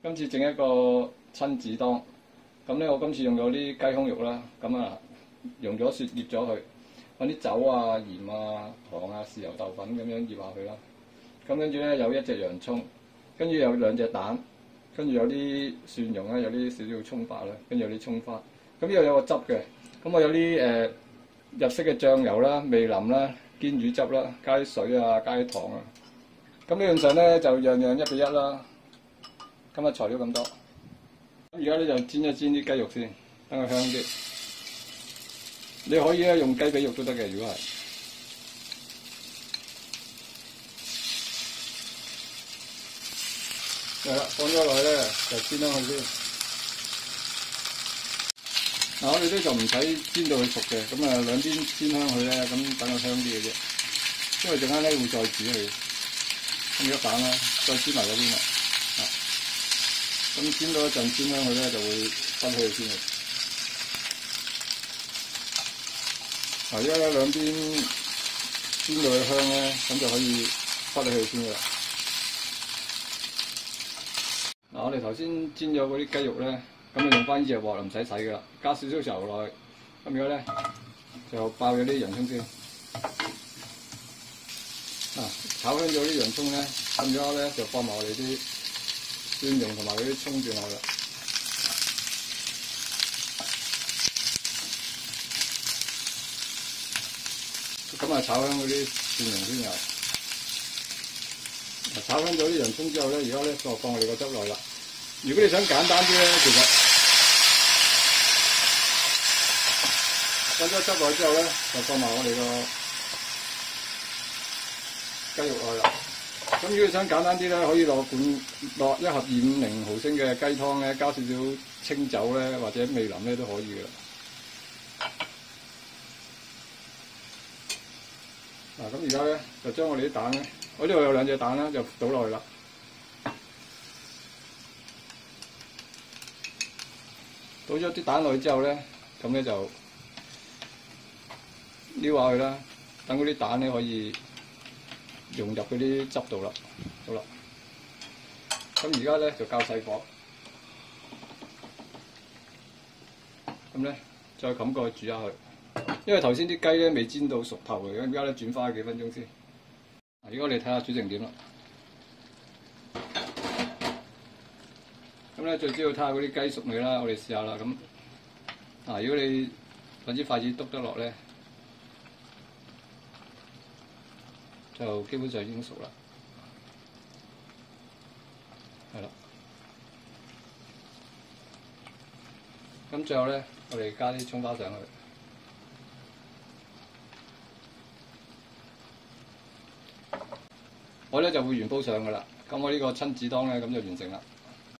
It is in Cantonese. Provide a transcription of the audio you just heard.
今次整一個親子當，咁咧我今次用咗啲雞胸肉啦，咁啊用咗雪醃咗佢，揾啲酒啊、鹽啊、糖啊、豉油、豆粉咁樣醃下佢啦。咁跟住咧有一隻洋葱，跟住有兩隻蛋，跟住有啲蒜蓉啦，有啲少少葱白啦，跟住有啲葱花。咁呢度有個汁嘅，咁我有啲日式嘅醬油啦、味淋啦、堅魚汁啦，加啲水啊，加啲糖啊。咁理論上咧就樣樣1:1啦。今日材料咁多，咁而家咧就煎一煎啲雞肉先，等佢香啲。你可以咧用雞髀肉都得嘅，如果係。係啦，放咗落去咧就煎咗佢先。嗱，我哋咧就唔使煎到佢熟嘅，咁啊兩邊煎香佢咧，咁等佢香啲嘅啫。因為陣間咧會再煮佢，咁一蛋啦，再煎埋嗰邊啦。咁煎到一陣煎香佢咧，就會分開佢先嘅。嗱，而家咧兩邊煎到佢香咧，咁就可以分開佢先嘅啦。嗱，我哋頭先煎咗嗰啲雞肉咧，咁就用翻呢隻鑊，唔使洗噶啦，加少少油落去。咁而家咧就爆咗啲洋葱先。炒香咗啲洋葱咧，咁而家咧就放埋我哋啲蒜蓉同埋嗰啲葱段落去啦。咁啊炒香嗰啲蒜蓉先又。炒香咗啲洋葱之後咧，而家咧就放我哋個汁落去啦。如果你想簡單啲咧，其實放咗汁落去之後咧，就放埋我哋個雞肉落去啦。咁如果你想簡單啲咧，可以落1盒250毫升嘅雞湯咧，加少少清酒咧，或者味淋咧都可以嘅啦。嗱，咁而家咧就將我哋啲蛋咧，我呢度有2隻蛋啦，就倒落去啦。倒咗啲蛋落去之後咧，咁咧就撩下佢啦，等嗰啲蛋咧可以融入嗰啲汁度啦。好啦，咁而家咧就較細火，咁咧再冚過去煮下佢。因為頭先啲雞咧未煎到熟透嘅，而家咧轉翻幾分鐘先。而家我哋睇下煮成點啦。咁咧最主要睇下嗰啲雞熟未啦，我哋試下啦。咁如果你揾支筷子篤得落咧，就基本上已經熟啦。係啦。咁最後咧，我哋加啲葱花上去。我咧就會原煲上噶啦。咁我呢個親子當咧咁就完成啦。